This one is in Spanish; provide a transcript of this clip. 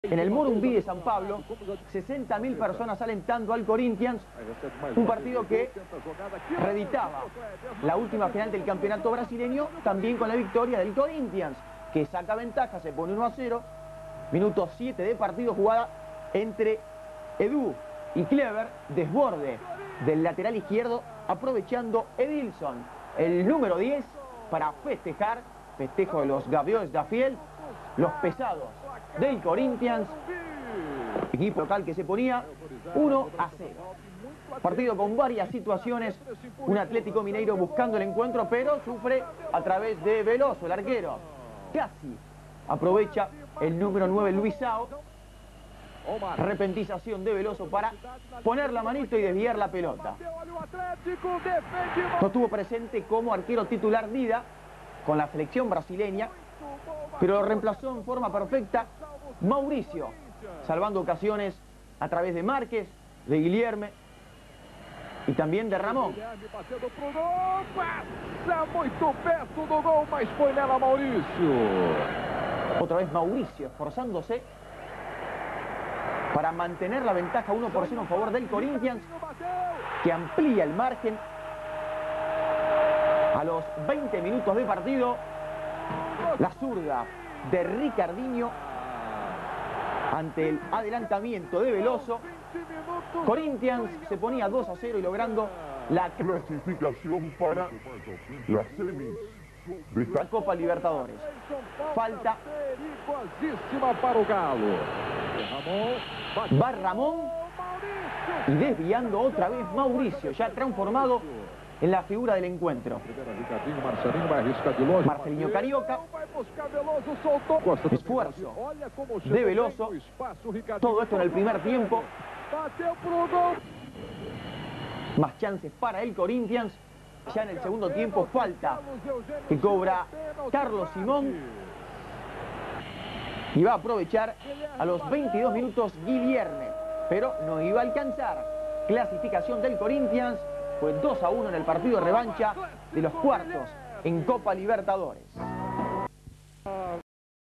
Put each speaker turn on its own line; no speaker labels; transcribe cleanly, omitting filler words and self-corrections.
En el Morumbi de San Pablo, 60.000 personas alentando al Corinthians, un partido que reeditaba la última final del campeonato brasileño, también con la victoria del Corinthians, que saca ventaja, se pone 1-0, minuto 7 de partido, jugada entre Edu y Clever, desborde del lateral izquierdo, aprovechando Edilson, el número 10, para festejar, festejo de los Gaviões da Fiel, los pesados del Corinthians, equipo local que se ponía 1-0. Partido con varias situaciones, un Atlético Mineiro buscando el encuentro, pero sufre a través de Veloso, el arquero. Casi aprovecha el número 9, Luisao. Repentización de Veloso para poner la manito y desviar la pelota. No estuvo presente como arquero titular Dida con la selección brasileña, pero lo reemplazó en forma perfecta Mauricio, salvando ocasiones a través de Márquez, de Guilherme y también de Ramón. Otra vez Mauricio esforzándose para mantener la ventaja 1-0 en favor del Corinthians, que amplía el margen a los 20 minutos de partido. La zurda de Ricardinho ante el adelantamiento de Veloso. Corinthians se ponía 2-0 y logrando la
clasificación para las semis de
la Copa Libertadores. Falta
para o Galo.
Va Ramón y desviando otra vez Mauricio, ya transformado en la figura del encuentro. Marcelinho Carioca, esfuerzo de Veloso, todo esto en el primer tiempo. Más chances para el Corinthians, ya en el segundo tiempo, falta que cobra Carlos Simón. Y va a aprovechar a los 22 minutos Guilherme, pero no iba a alcanzar. Clasificación del Corinthians fue 2-1 en el partido de revancha de los cuartos en Copa Libertadores.